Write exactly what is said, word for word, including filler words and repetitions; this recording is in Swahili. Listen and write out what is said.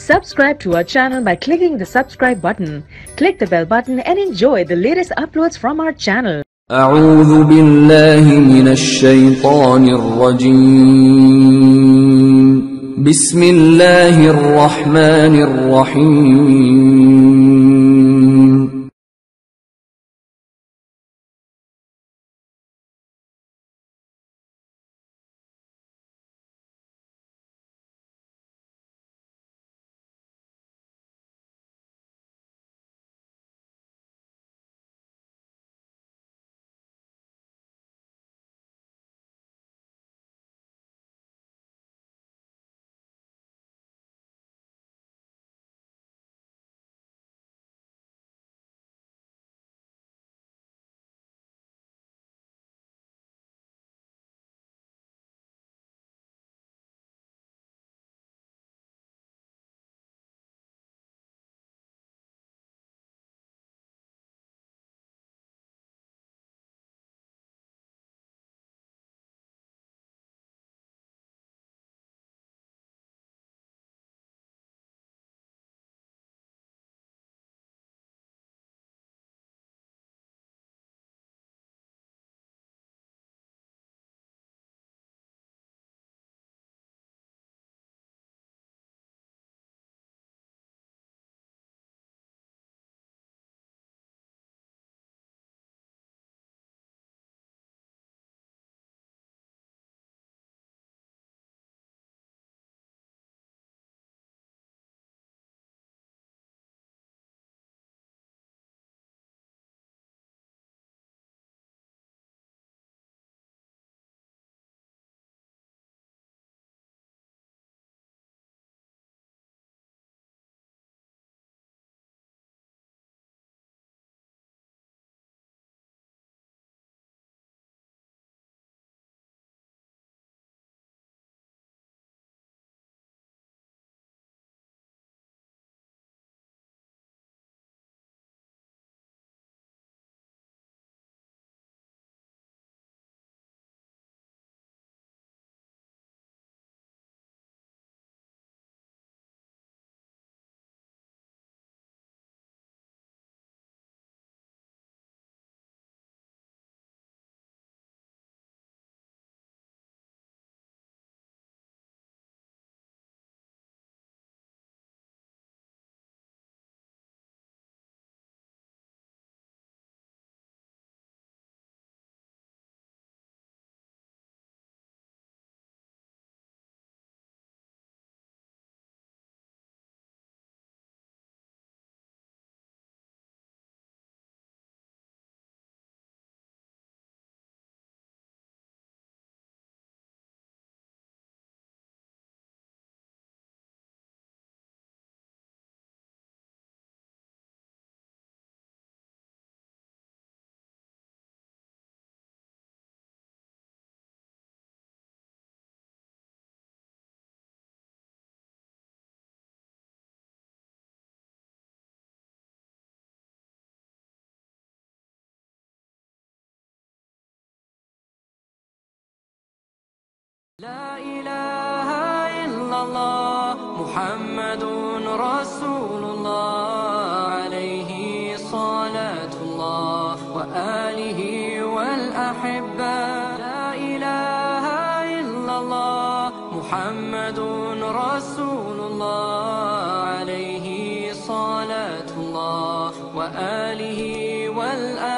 Subscribe to our channel by clicking the subscribe button. Click the bell button and enjoy the latest uploads from our channel. أعوذ بالله من الشيطان الرجيم. بسم الله الرحمن الرحيم. لا إله إلا الله محمد رسول الله عليه صلاة الله وآله والأحبة. لا إله إلا الله محمد رسول الله عليه صلاة الله وآله والأحبة.